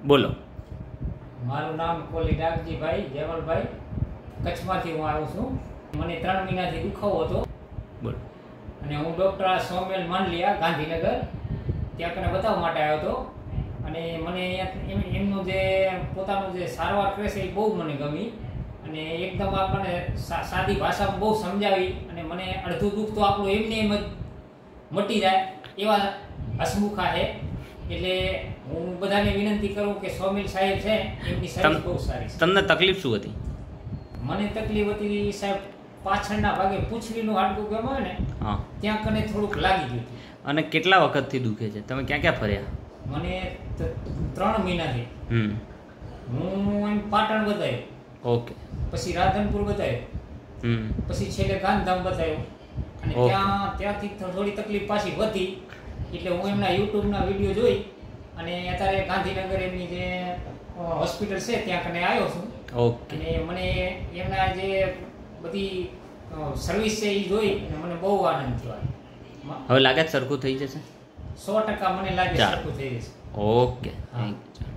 બોલો. મારું નામ કોલી ડાગજીભાઈ દેવલભાઈ, કચ્છમાંથી હું આવું છું. મને 3 મહિનાથી દુખાવો હતો. બોલો. અને હું ડૉક્ટર સોમેલ માનલિયા ગાંધીનગર ત્યાં કને બતાવવા માટે આવ્યો હતો. અને મને એમનું જે પોતાનું જે સારવાર કરે છે એ બહુ મને ગમી. અને એકદમ આપણને સાદી ભાષામાં બહુ સમજાવી અને મને અડધું દુઃખ તો આપણું એમને એમ જ મટી જાય એવા હસમુખા છે. એટલે હું બધાને વિનંતી કરું કે સોમેલ સાહેબ છે એમની સર્વિસ બહુ સારી છે. તમને તકલીફ શું હતી? મને તકલીફ હતી સાહેબ, પાછળના ભાગે પૂંછડીનું હાડકું ગમે ને ત્યાં કને થોડુંક લાગી ગયું હતું. અને કેટલા વખતથી દુખે છે? તમે ક્યાં ક્યાં ફર્યા? મને 3 મહિનાથી. હું એમ પાટણ બતાવ્યો, ઓકે, પછી રાધનપુર બતાવ્યો, પછી છેલ્લે ગાંધીધામ બતાવ્યો. અને ત્યાંથી થોડી તકલીફ પાછી વધી એટલે હું એમના યુટ્યુબના વિડીયો જોઈ અને અત્યારે ગાંધીનગર એમની જે હોસ્પિટલ છે ત્યાં કને આવ્યો છું. ઓકે. અને મને એમના જે બધી સર્વિસ છે એ જોઈ અને મને બહુ આનંદ થયો. હવે લાગે સરખું થઈ જશે? 100% મને લાગે સરખું થઈ જશે. Okay, thank you.